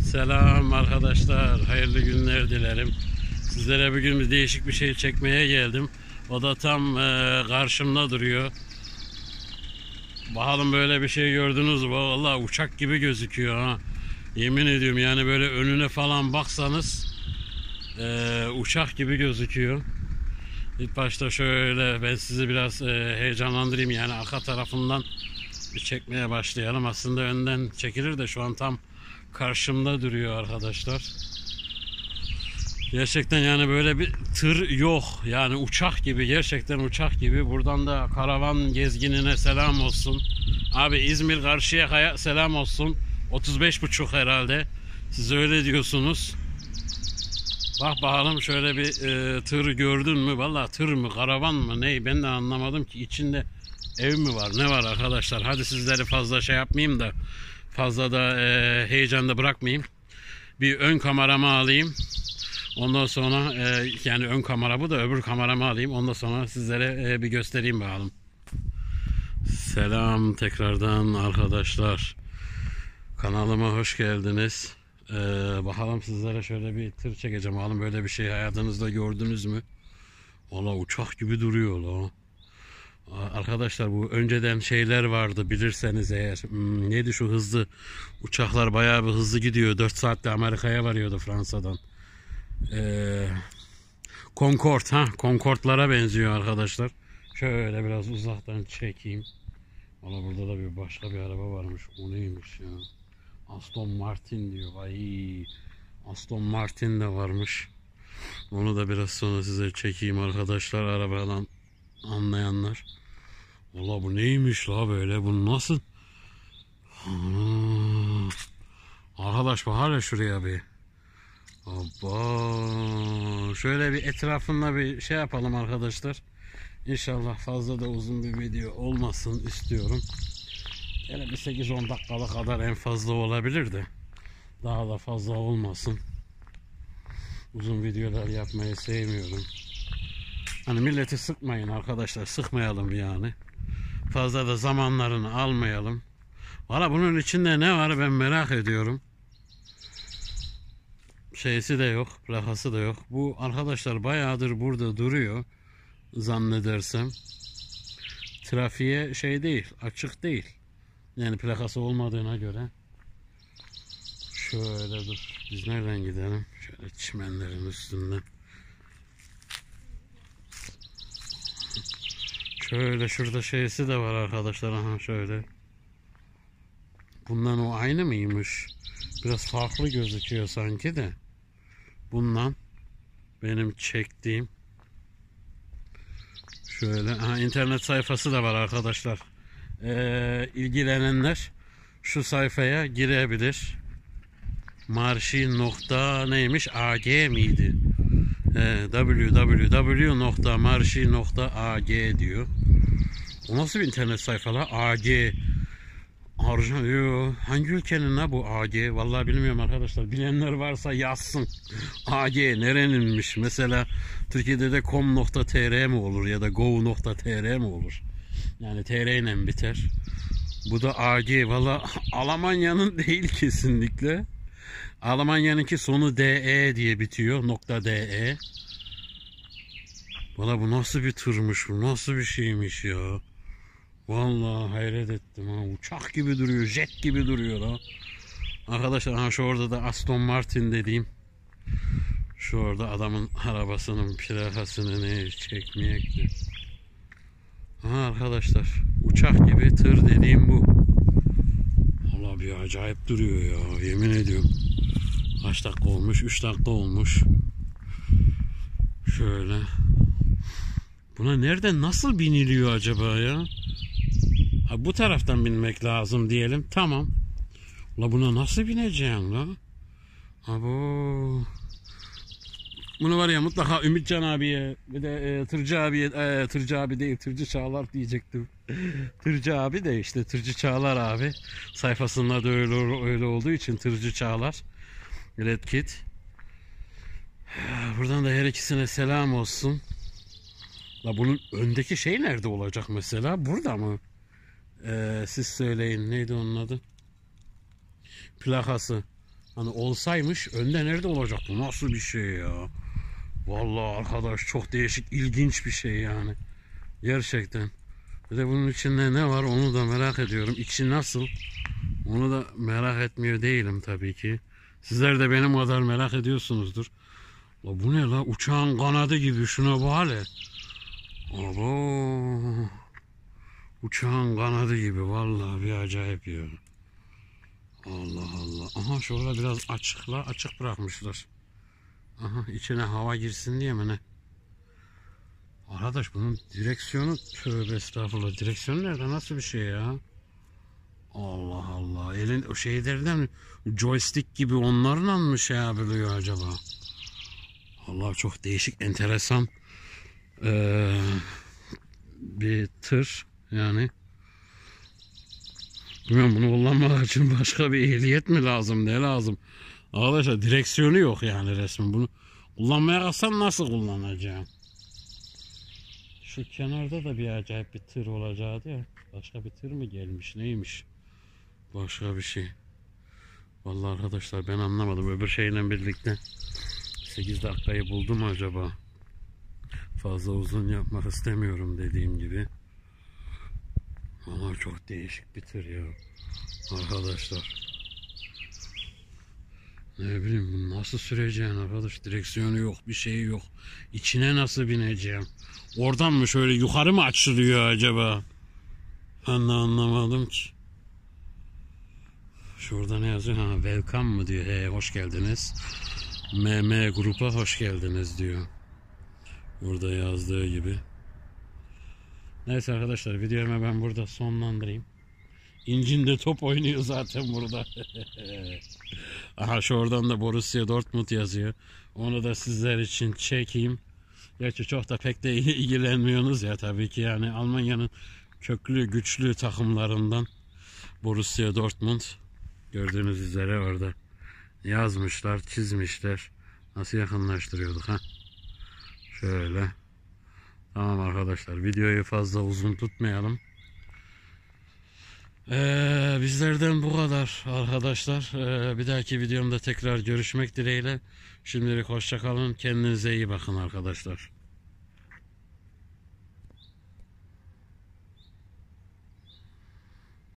Selam arkadaşlar, hayırlı günler dilerim. Sizlere bugün bir değişik bir şey çekmeye geldim. O da tam karşımda duruyor. Bakalım böyle bir şey gördünüz mü? Vallahi uçak gibi gözüküyor ha. Yemin ediyorum yani böyle önüne falan baksanız uçak gibi gözüküyor. İlk başta şöyle ben sizi biraz heyecanlandırayım, yani arka tarafından bir çekmeye başlayalım. Aslında önden çekilir de şu an tam karşımda duruyor arkadaşlar. Gerçekten yani böyle bir tır yok. Yani uçak gibi, gerçekten uçak gibi. Buradan da karavan gezginine selam olsun. Abi İzmir Karşıyaka'ya selam olsun. 35,5 herhalde. Siz öyle diyorsunuz. Bak bakalım şöyle bir tır gördün mü? Vallahi tır mı, karavan mı, ne? Ben de anlamadım ki. İçinde ev mi var, ne var arkadaşlar? Hadi sizleri fazla şey yapmayayım da, fazla da heyecanda bırakmayayım. Bir ön kameramı alayım. Ondan sonra yani ön kamera bu da, öbür kameramı alayım. Ondan sonra sizlere bir göstereyim bakalım. Selam tekrardan arkadaşlar. Kanalıma hoş geldiniz. Bakalım sizlere şöyle bir tır çekeceğim. Bakalım böyle bir şey hayatınızda gördünüz mü? Valla uçak gibi duruyor la. Arkadaşlar bu önceden şeyler vardı, bilirseniz eğer. Neydi şu hızlı uçaklar, bayağı bir hızlı gidiyor. 4 saatte Amerika'ya varıyordu Fransa'dan. Concorde, Concorde'lara benziyor arkadaşlar. Şöyle biraz uzaktan çekeyim. Valla burada da bir başka bir araba varmış. O neymiş ya? Aston Martin diyor. Vay, Aston Martin de varmış. Onu da biraz sonra size çekeyim arkadaşlar, arabadan anlayanlar. Valla bu neymiş la böyle? Bu nasıl? Arkadaş bak hala şuraya bir. Abba. Şöyle bir etrafında bir şey yapalım arkadaşlar. İnşallah fazla da uzun bir video olmasın istiyorum. Yani bir 8-10 dakikalık kadar en fazla olabilir de, daha da fazla olmasın. Uzun videolar yapmayı sevmiyorum. Hani milleti sıkmayın arkadaşlar, sıkmayalım yani. Fazla da zamanlarını almayalım. Valla bunun içinde ne var ben merak ediyorum. Şeysi de yok, plakası da yok. Bu arkadaşlar bayağıdır burada duruyor zannedersem. Trafiğe şey değil, açık değil. Yani plakası olmadığına göre. Şöyle dur, biz nereden gidelim? Şöyle çimenlerin üstünden. Şöyle şurada şeysi de var arkadaşlar. Aha şöyle. Bundan o aynı mıymış? Biraz farklı gözüküyor sanki de. Bundan benim çektiğim. Şöyle internet sayfası da var arkadaşlar. İlgilenenler şu sayfaya girebilir. Marşi nokta neymiş? AG miydi? www.marşi.ag diyor. O nasıl bir internet sayfalar? AG. Hangi ülkenin la bu AG? Vallahi bilmiyorum arkadaşlar. Bilenler varsa yazsın. AG nereninmiş? Mesela Türkiye'de de com.tr mi olur ya da gov.tr mi olur? Yani tr ile biter. Bu da AG. Vallahi Almanya'nın değil kesinlikle. Almanya'nınki sonu DE diye bitiyor. .de. Valla bu nasıl bir tırmış, bu nasıl bir şeymiş ya. Vallahi hayret ettim ha. Uçak gibi duruyor, jet gibi duruyor ha. Arkadaşlar şu orada da Aston Martin dediğim. Şu orada adamın arabasının plakasını ne çekmeyekti. Arkadaşlar uçak gibi tır dediğim bu. Vallahi bir acayip duruyor ya, yemin ediyorum. Kaç dakika olmuş? 3 dakika olmuş. Şöyle. Buna nereden nasıl biniliyor acaba ya? Ha, bu taraftan binmek lazım diyelim. Tamam. La buna nasıl bineceğim la? Abo. Bunu var ya mutlaka Ümitcan abiye, bir de Tırcı abiye, Tırcı abi değil, Tırcı Çağlar diyecektim. Tırcı abi de işte Tırcı Çağlar abi. Sayfasında da öyle olduğu için Tırcı Çağlar. Red Kit. Buradan da her ikisine selam olsun. La bunun öndeki şey nerede olacak mesela? Burada mı? Siz söyleyin. Neydi onun adı? Plakası. Hani olsaymış önde nerede olacak? Bu nasıl bir şey ya? Vallahi arkadaş çok değişik, ilginç bir şey yani. Gerçekten. Bir de bunun içinde ne var onu da merak ediyorum. İçi nasıl? Onu da merak etmiyor değilim tabii ki. Sizler de benim kadar merak ediyorsunuzdur. La bu ne la? Uçağın kanadı gibi. Şuna bak hele. Abo. Uçağın kanadı gibi. Vallahi bir acayip ya. Allah Allah. Aha şurada biraz açık bırakmışlar. Aha içine hava girsin diye mi ne? Arkadaş bunun direksiyonu, tövbe estağfurullah, direksiyonu nerede, nasıl bir şey ya? Allah Allah, elin o şeylerden joystick gibi onlarla mı şey yapılıyor acaba? Allah çok değişik, enteresan bir tır yani. Bilmiyorum, bunu kullanmak için başka bir ehliyet mi lazım, ne lazım? Arkadaşlar direksiyonu yok yani resmen, bunu kullanmaya kalksam nasıl kullanacağım? Şu kenarda da bir acayip bir tır olacaktı ya. Başka bir tır mı gelmiş, neymiş? Başka bir şey. Vallahi arkadaşlar ben anlamadım. Öbür şeyle birlikte 8 dakikayı buldu mu acaba? Fazla uzun yapmak istemiyorum dediğim gibi. Vallahi çok değişik bir tır ya. Arkadaşlar. Ne bileyim, bunu nasıl süreceğim arkadaş? Direksiyonu yok, bir şey yok. İçine nasıl bineceğim? Oradan mı şöyle yukarı mı açılıyor acaba? Ben de anlamadım ki. Şurada ne yazıyor? Ha, welcome mı diyor. He, hoş geldiniz. MM grupa hoş geldiniz diyor. Burada yazdığı gibi. Neyse arkadaşlar, videomu ben burada sonlandırayım. İncin de top oynuyor zaten burada. Aha şu oradan da Borussia Dortmund yazıyor. Onu da sizler için çekeyim. Gerçi çok da pek de ilgilenmiyorsunuz ya tabii ki, yani Almanya'nın köklü güçlü takımlarından Borussia Dortmund. Gördüğünüz üzere orada yazmışlar, çizmişler. Nasıl yakınlaştırıyorduk ha? Şöyle. Tamam arkadaşlar, videoyu fazla uzun tutmayalım. Bizlerden bu kadar arkadaşlar. Bir dahaki videomda tekrar görüşmek dileğiyle. Şimdilik hoşça kalın. Kendinize iyi bakın arkadaşlar.